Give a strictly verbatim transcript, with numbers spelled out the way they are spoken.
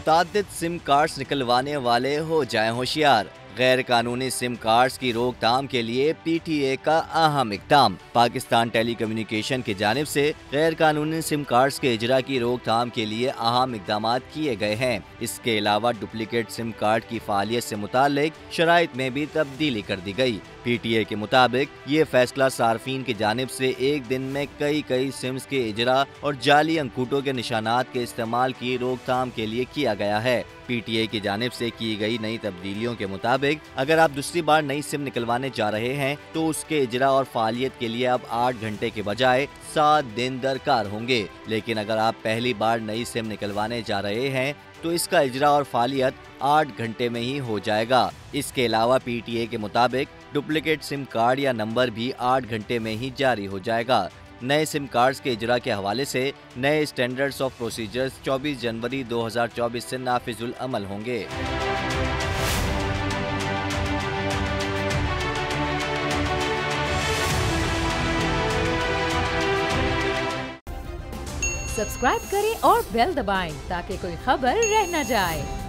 मुतादिद SIM cards निकलवाने वाले हो जाएं होशियार। गैर कानूनी सिम कार्ड्स की रोकथाम के लिए पी टी ए का अहम इक़दाम। पाकिस्तान टेलीकम्युनिकेशन की जानिब से गैर कानूनी सिम कार्ड्स के इजरा की रोकथाम के लिए अहम इक़दाम किए गए हैं। इसके अलावा डुप्लीकेट सिम कार्ड की फ़ालियत से मुतालिक शराइत में भी तब्दीली कर दी गई। पी टी ए के मुताबिक ये फैसला सार्फिन की जानिब से एक दिन में कई कई सिम्स के इजरा और जाली अंगूठों के निशानात के इस्तेमाल की रोकथाम के लिए किया गया है। पी टी ए की जानिब से की गई नई तब्दीलियों के मुताबिक अगर आप दूसरी बार नई सिम निकलवाने जा रहे हैं तो उसके इजरा और फालियत के लिए अब आठ घंटे के बजाय सात दिन दरकार होंगे। लेकिन अगर आप पहली बार नई सिम निकलवाने जा रहे हैं तो इसका इजरा और फालियत आठ घंटे में ही हो जाएगा। इसके अलावा पी टी ए के मुताबिक डुप्लीकेट सिम कार्ड या नंबर भी आठ घंटे में ही जारी हो जाएगा। नए सिम कार्ड्स के इजरा के हवाले से नए स्टैंडर्ड्स ऑफ प्रोसीजर्स चौबीस जनवरी दो हज़ार चौबीस से नाफिजुल अमल होंगे। सब्सक्राइब करें और बेल दबाएं ताकि कोई खबर रह न जाए।